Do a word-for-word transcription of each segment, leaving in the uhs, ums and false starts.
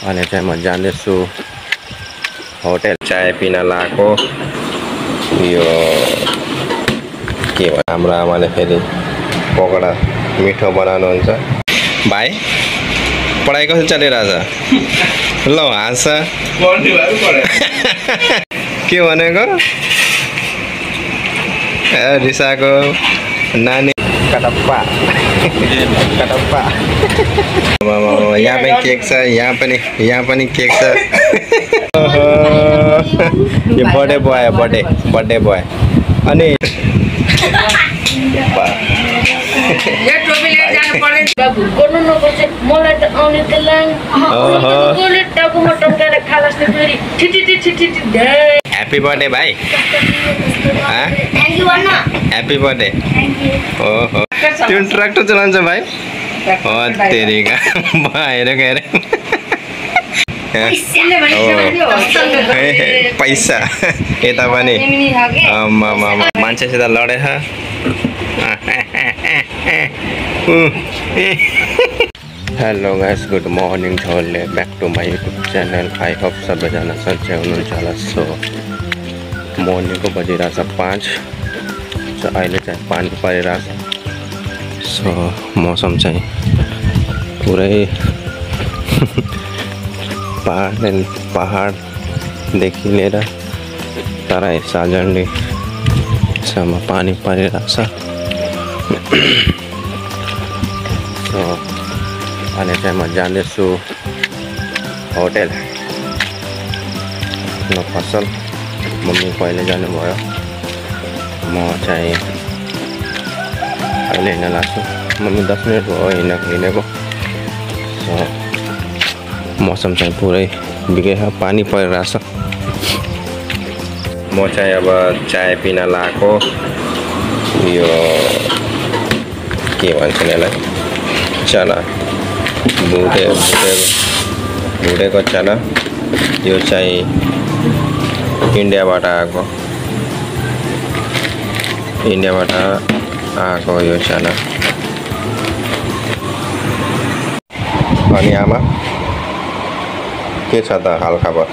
अनि चाहिँ म जाँदैछु होटल चाय पिन लाको। यो के हो हाम्रो आमाले फेरि पकौडा मिठो बनाउनुहुन्छ। भाइ पढाइ कसरी चलिरहेछ? ल हाँस के भनेको रिसाको नानी कटप्पा कटप्पा। यहाँ पनि केक छ, यहाँ पनि यहाँ पनि केक छ। यो बर्थडे बोय आयो, बर्थडे बर्थडे बोय। अनि ह्याप्पी बर्थडे भाइ। Happy birthday. ओहो त्यो ट्र्याक्टर चलाउँछ भाइ? तेरिका हेरेको हेरे पैसा यता पनि मान्छेसित लडेछ। हेलो गाइस, गुड मर्निङ छोले back to my YouTube channel. I hope सबैजना सन्चै हुनुहुन्छ होला। सो मर्निङको बजिरहेछ पाँच। सो अहिले चाहिँ पानी परिरहेछ। सो मौसम चाहिँ पुरै पहाड पहाडदेखि लिएर तराई साजनसम्म पानी परिरहेछ। सो अनि चाहिँ म जाँदैछु होटल आफ्नो फसल। मम्मी पहिले जानुभयो, म चाहिँ अहिले हिँड्न लाग्छु। मम्मी दस मिनट भयो हिँडेको हिँडेको। सो मौसम चाहिँ पुरै बिग्रेछ, पानी परिरहेछ। म चाहिँ अब चाय पिन लाएको। यो के भन्छ यसलाई, चना भुटे भुटेको भुटेको चना। यो चाहिँ इन्डियाबाट आएको इन्डियाबाट आएको यो चना। अनि आमा के छ त हालखबर?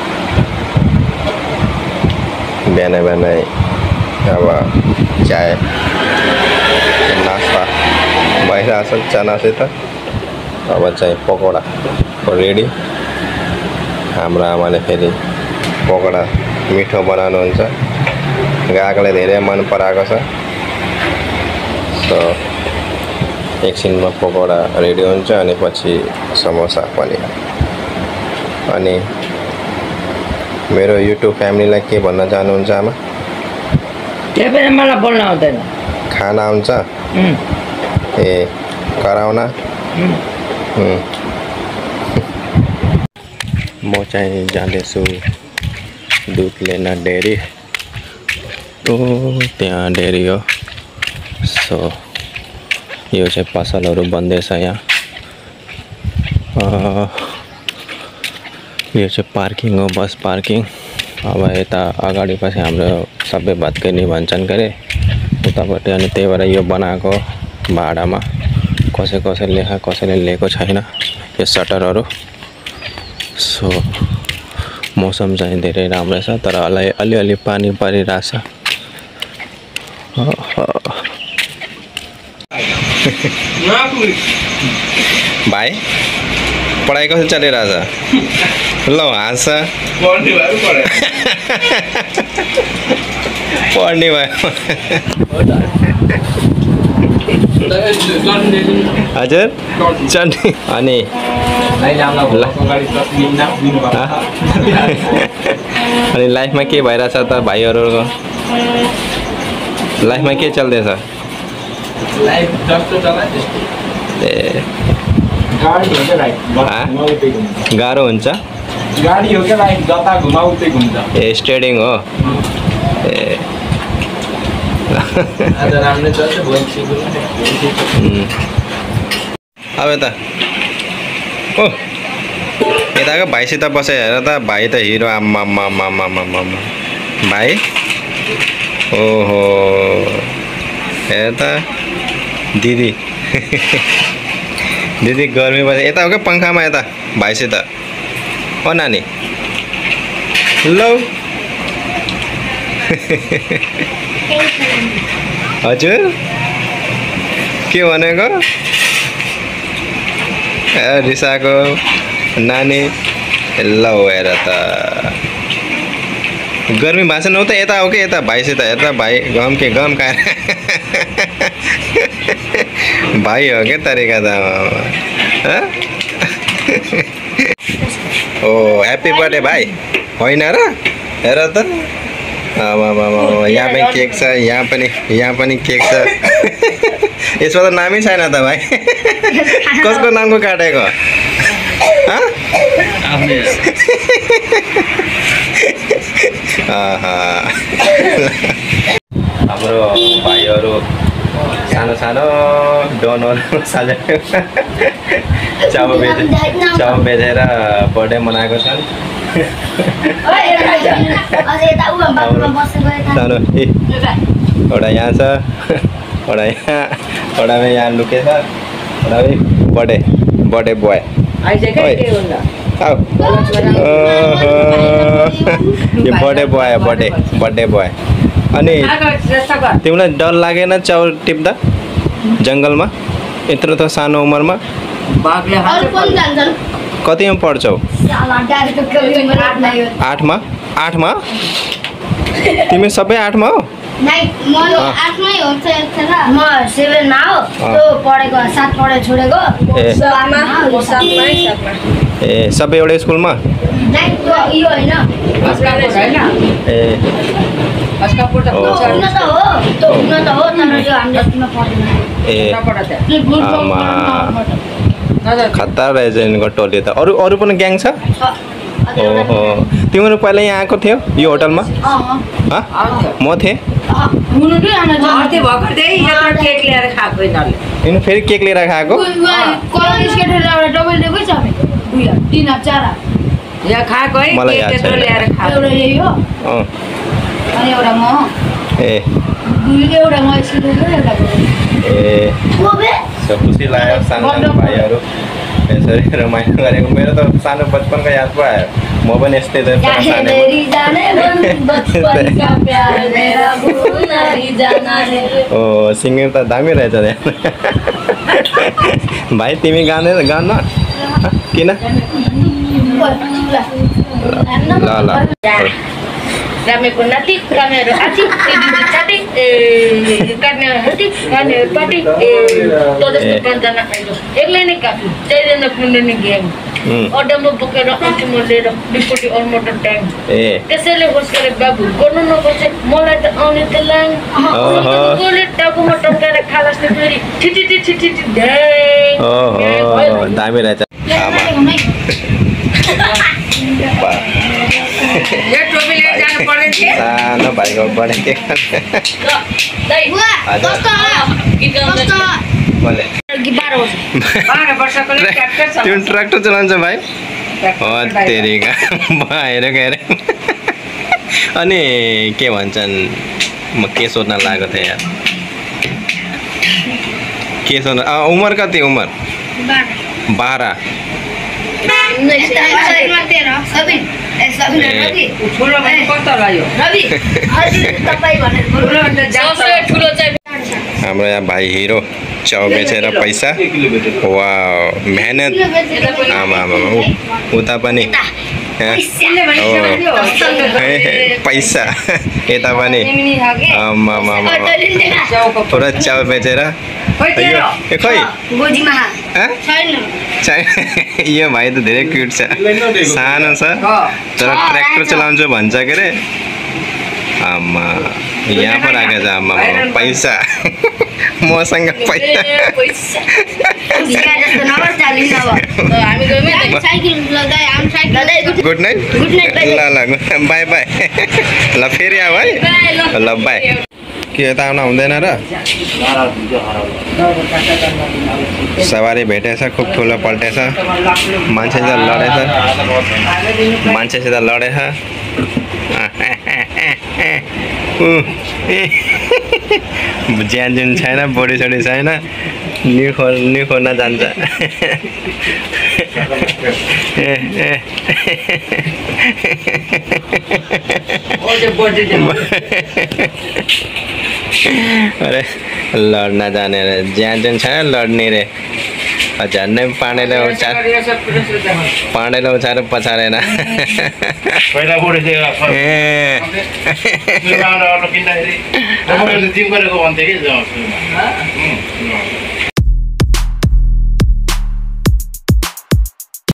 बिहानै बिहानै अब चाय नास्ता भइरहेछ चनासित। अब चाहिँ पकौडाको रेडी। हाम्रो आमाले फेरि पकौडा मिठो बनाउनुहुन्छ। ग्राहकले धेरै मन पराएको छ। सो एकछिनमा पकौडा रेडी हुन्छ अनि पछि समोसा पनि। अनि मेरो युट्युब फ्यामिलीलाई के भन्न चाहनुहुन्छ आमा? त्यही पनि मलाई बोल्न आउँदैन। खाना आउँछ? ए कराउन? म चाहिँ जाँदैछु दुध लिन डेरी। ओ त्यहाँ डेरी हो। सो यो चाहिँ पसलहरू बन्दैछ यहाँ। यो चाहिँ पार्किङ हो, बस पार्किङ। अब यता अगाडि पछि हाम्रो सबै भत्किने भन्छन् के अरे उतापट्टि। अनि त्यही भएर यो बनाएको भाडामा। कसै कसैले लेखा कसैले लिएको छैन यो सटरहरू। सो मौसम चाहिँ धेरै राम्रो छ, तर अलि अलिअलि पानी परिरहेछ। भाइ पढाइ कसरी चलिरहेछ? ल हाँस पढ्ने भयो। हजुर चट्नी। अनि अनि लाइफमा के भइरहेछ त भाइहरूको? लाइफमा के चल्दैछ? ए गाह्रो हुन्छ? गाडी हो क्या लाइफ, जता घुमाउ उतै घुम्छ। ए स्टेडिङ हो। ए आज राम्रै चल्छ। अब यता ओ यताको भाइसित बसेर हेर त, भाइ त हिरो। आम्मा आम्मा आम्मा आम्मा भाइ। ओहो हेर त दिदी दिदी गर्मी बजे यता हो क्या पंखामा, यता भाइसित ओ नानी लौ हजुर के भनेको ए रिसाको नानी लौ हेर त गर्मी भएको छैन त यता हो कि यता भाइसित यता भाइ गम के गम खाएर भाइ हो क्या तरिका त ओ ह्याप्पी बर्थडे भाइ होइन र हेर त यहाँ पनि केक छ यहाँ पनि यहाँ पनि केक छ यसमा त नामै छैन त भाइ कसको नामको काटेको हाम्रो भाइहरू सानो सानो डोनहरू साझा चाउ बेचे चाउ बेचेर बर्थडे मनाएको छन् सानो ए एउटा यहाँ छ एउटा यहाँ एउटा यहाँ लुकेछ एउटा बर्थडे बर्थडे बोय यो birthday boy birthday birthday boy अनि तिमीलाई डर लागेन चाउर टिप्दा जङ्गलमा यत्रो त सानो उमेरमा कतिमा पढ्छौ आठमा आठमा तिमी सबै आठमा हो ए सबै एउटै स्कुलमा ए खतरा रहेछ यिनीहरूको टोली त अरू अरू पनि ग्याङ छ ओहो तिमीहरू पहिला यहाँ आएको थियो यो होटलमा म थिएँ यिनीहरू फेरि केक लिएर खाएको मलाई याद छैन ए खुसी लाग्यो सानो सानो भाइहरू यसरी रमाइलो गरेको मेरो त सानो बचपनको याद पो आयो म पनि यस्तै ओ सिङ्गिङ त दामी रहेछ भाइ तिमी गाने गान किन ल ल रामेको नाति कामेहरू आछि दिदी छाती ए काट्नेहरू हाती काट्नेहरू पाटी ए तो जस्तो पाँचजना एक्लै नै काट्नु चाहिँदैन कुनै नै ग्याङ अड्डामा बोकेर आँटीमा लिएर दुईपट्टि अलमोटर ट्याङ त्यसैले होस् गरे बाबु गर्नु नबोल्छ मलाई त आउने त लाङ गोले टाउकोमा टम्काएर खालास्ने फेरि छिटी छिटी छिटी ढ्याङ दामी रहेछ सानो भाइको बढे के तिमी ट्र्याक्टर चलाउँछ भाइ तेरिका हेर हेर अनि के भन्छन् म के सोध्न लागेको थिएँ यार के सोध्न उमेर कति उमेर बाह्र हाम्रो यहाँ भाइ हिरो चाउ बेचेर पैसा वा मेहनत आमा आमा उता पनि पैसा यता पनि आमा आमा पुरा चाउ बेचेर खै यो भाइ त धेरै क्युट छ सानो छ तर ट्र्याक्टर चलाउँछु भन्छ के अरे आमा यहाँ पो राखेको छ आमा पैसा मसँग पैसा गुड नाइट ल ल बाई बाई ल फेरि आऊ है ल बाई के यता आउन हुँदैन र सवारी भेटेछ खुब ठुलो पल्टेछ मान्छेसित लडेछ मान्छेसित लडेछ ज्यान जुन छैन बडी सडी छैन न्यु खोल्न जान्छ ए ए अरे लड्न जाने रे ज्यान चाहिँ छैन लड्ने रे झन्डै पाँडेले उचार पाँडेले उचार पछारेन पहिला बोलेको ए किन्दाखेरि जिम गरेको भन्थ्यो कि